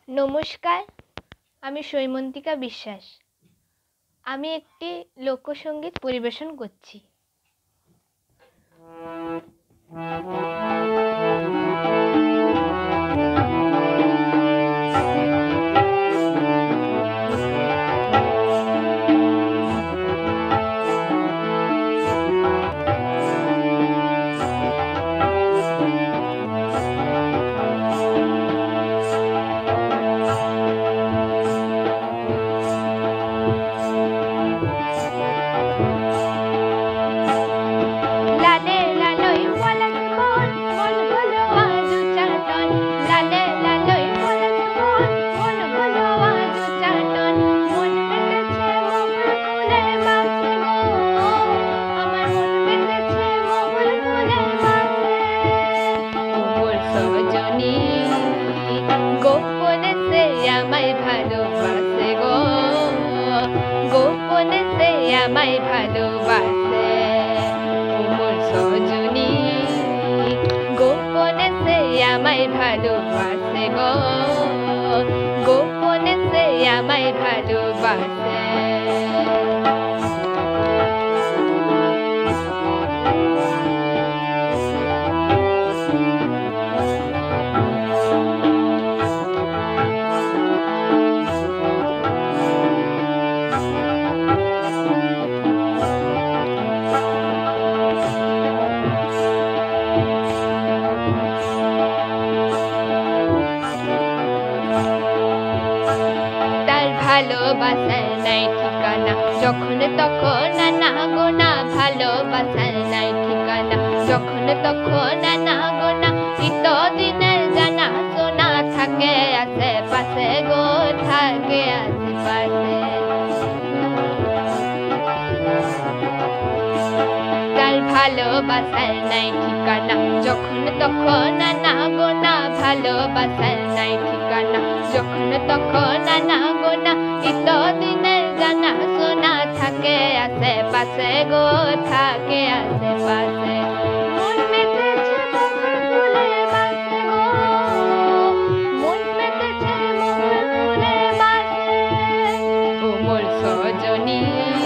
নমস্কার, আমি সৈমন্তিকা বিশ্বাস। আমি একটি লোকসঙ্গীত পরিবেশন করছি। গোপনে সে আমায় ভালোবাসে গো, গোপনে সে আমায় ভালোবাসে। মোর সজনী গোপনে সে আমায় ভালোবাসে গো, গোপনে সে আমায় ভালোবাসে। ভালোবাসার নাই ঠিকানা, যখন তখন না গো না। ভালোবাসার নাই ঠিকানা, যখন তখন না গো না। দিনের জানা শোনা থাকে আশেপাশে গো, থাকে আশেপাশে। তার ভালোবাসার নাই ঠিকানা, যখন তখন না গো না। ভালোবাসার নাই ঠিকানা, যখন তখন না গো না। দিনের জানা শোনা থাকে আশেপাশে গো, থাকে আশেপাশে। মন মেতেছে মহুল ফুলে বাসে গো, মন মেতেছে মহুল ফুলে বাসে। ও মোর সজনী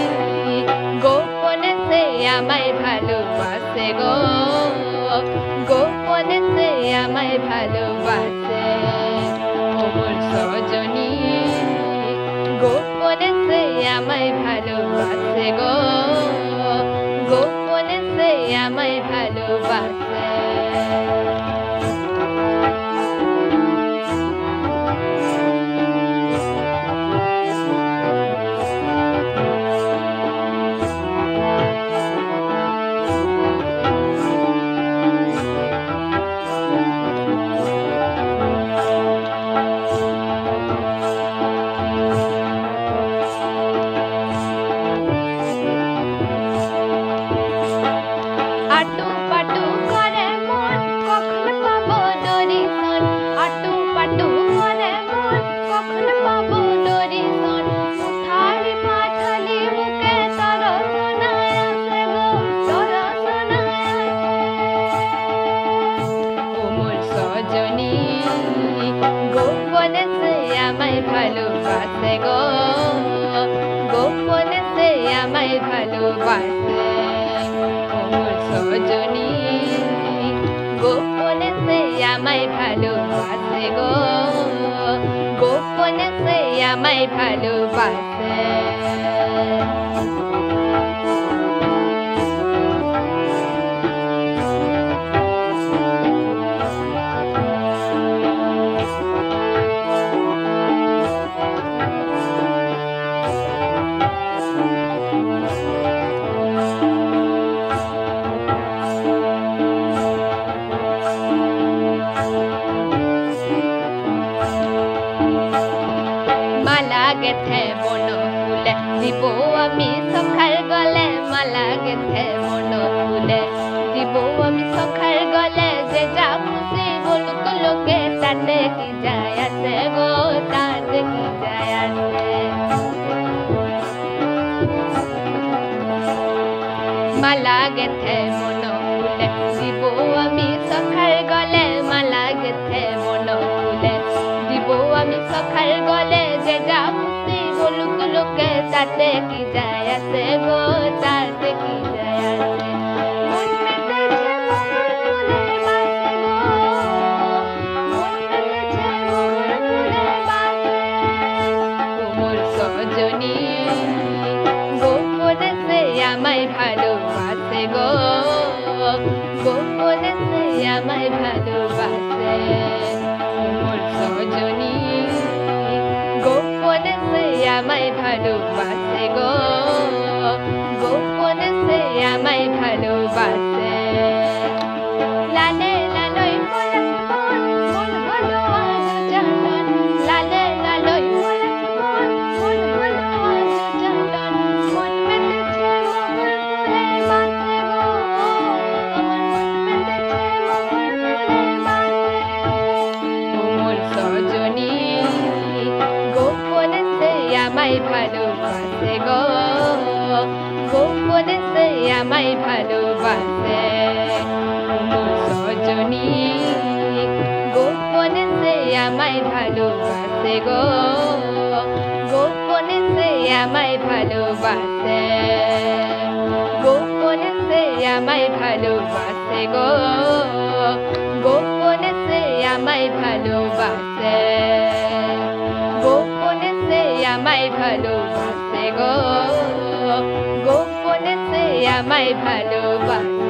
গোপনে সে আমায় ভালোবাসে গো, গোপনে সে আমায় ভালোবাসে। ও মোর সজনী গোপনে সে আমায় ভালোবাসে গো, গোপনে সে আমায় ভালোবাসে। গোপনে সে আমায় ভালোবাসে গো, গোপনে সে আমায় ভালোবাসে। মোর সজনী গোপনে সে আমায় ভালোবাসে গো, গোপনে সে আমায় ভালোবাসে। মালা গেথে বন ফুলে দিব আমি সখার গলে, মালা গেথে বন ফুলে দিব আমি সখার গলে। যে যা খুশি বলুক লোকে, তাতে কি যায় আসে গো, তাতে কি যায় আসে। মালা গেথে বন ফুলে দিব আমি সখার গলে, মালা গেথে বন ফুলে দিব আমি সখার গলে যে যা খুশি বলুক লোকে তাতে কি যায় আসে গো তাতে কি যায় আসে মন মেতেছে মোহর ফুলের বাসে গো মন মেতেছে মোহর ফুলের বাসে কোমল সজনী গোপনে সে আমায় ভালোবাসে গো গোপনে সে আমায় ভালোবাসে কোমল সজনী গোপনে সে আমায় ভালোবাসে গো গোপনে সে আমায় ভালোবাসে লালে লালই পলাশ বন মন হলো আজ জানন লালে লালই পলাশ বন মন হলো আজ জানন মন মেতেছে মোহর ফুলের বাসে গো আমার মন মেতেছে মোহর ফুলের বাসে কোমল সজনী গোপনে সে আমায় ভালোবাসে গো গোপনে সে আমায় ভালোবাসে কোমল সজনী গোপনে সে আমায় ভালোবাসে গো গোপনে সে আমায় ভালোবাসে গোপনে সে আমায় ভালোবাসে গো গোপনে সে আমায় ভালোবাসে গোপনে সে আমায় ভালোবাসে গো গোপনে সে আমায় ভালোবাসে